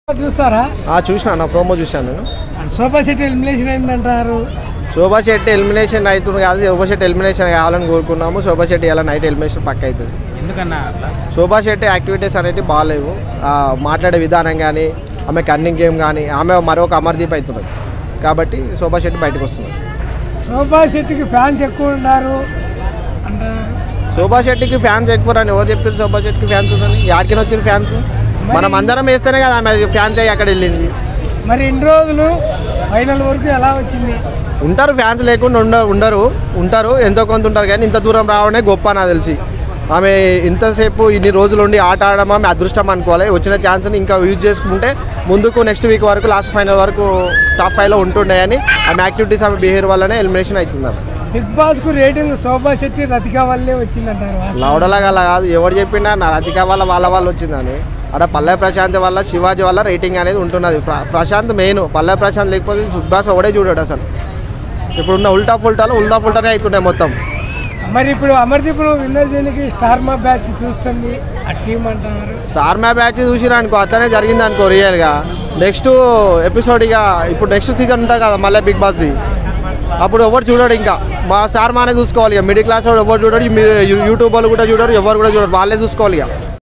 చూస్తారా? చూసినా, నా ప్రోమో చూసాను నేను. శోభా శెట్టి ఎలిమినేషన్ అయిందంటారు. శోభా శెట్టి ఎలిమినేషన్ అవుతుంది కాదు, శోభా శెట్టి ఎలిమినేషన్ కావాలని కోరుకున్నాము. శోభా శెట్టి ఇలా నైట్ ఎలిమినేషన్ పక్క అవుతుంది. ఎందుకన్నా శోభా శెట్టి యాక్టివిటీస్ అనేవి బాగాలేవు. మాట్లాడే విధానం కానీ, ఆమె కన్నింగ్ గేమ్ కానీ, ఆమె మరొక అమర్దీప్ అవుతుంది కాబట్టి శోభా శెట్టి బయటకు వస్తుంది. శోభా శెట్టికి ఫ్యాన్స్ ఎక్కువ ఉన్నారు అంటారు. శోభా శెట్టికి ఫ్యాన్స్ ఎక్కువ అని ఎవరు చెప్పారు? శోభా శెట్టికి ఫ్యాన్స్ ఉందని యాడికి వచ్చిన ఫ్యాన్స్ మనం అందరం వేస్తేనే కదా ఆమె ఫ్యాన్స్ అయ్యి అక్కడ వెళ్ళింది. మరి ఇన్ని రోజులు ఫైనల్ వరకు ఎలా వచ్చింది? ఉంటారు ఫ్యాన్స్ లేకుండా ఉంటారు ఎంతో కొంత ఉంటారు కానీ ఇంత దూరం రావడమే గొప్ప నాకు తెలిసి. ఆమె ఇంతసేపు ఇన్ని రోజులు ఉండి ఆట ఆడడం ఆమె అదృష్టం అనుకోవాలి. వచ్చిన ఛాన్స్ని ఇంకా యూజ్ చేసుకుంటే ముందుకు నెక్స్ట్ వీక్ వరకు లాస్ట్ ఫైనల్ వరకు టాప్ 5లో ఉంటుండే అని ఆమె యాక్టివిటీస్ ఆమె బిహేవియర్ వల్లనే ఎలిమినేషన్ అవుతుంది. బిగ్ బాస్కు రేటింగ్ శోభా శెట్టి రతిక వల్లే వచ్చిందంటారు. లౌడలాగా అలా కాదు, ఎవరు చెప్పిండా నా రతిక వల్ల వాళ్ళ వచ్చిందని. అక్కడ పల్లె ప్రశాంత్ వల్ల శివాజీ వల్ల రేటింగ్ అనేది ఉంటున్నది. ప్రశాంత్ మెయిన్, పల్లె ప్రశాంత్ లేకపోతే బిగ్ బాస్ ఒకడే చూడాడు అసలు. ఇప్పుడున్న ఉల్టా ఫుల్టానే అవుతుండే మొత్తం. మరి ఇప్పుడు అమర్దీప్ విన్నర్ చేయడానికి స్టార్ మా బ్యాచ్ చూస్తుంది ఆ టీం అంటారు. స్టార్ మ్యాచ్ బ్యాచ్ చూసిరా అనుకో, అట్లనే జరిగింది అనుకో రియల్గా. నెక్స్ట్ ఎపిసోడ్ ఇక ఇప్పుడు నెక్స్ట్ సీజన్ ఉంటుంది కదా మళ్ళీ బిగ్ బాస్ది, అప్పుడు ఎవరు చూడడు. ఇంకా మా స్టార్ మానే చూసుకోవాలి. ఇక మిడిల్ క్లాస్ ఎవరు చూడరు, యూట్యూబ్ వాళ్ళు కూడా చూడరు, ఎవరు కూడా చూడరు, వాళ్ళే చూసుకోవాలి. ఇక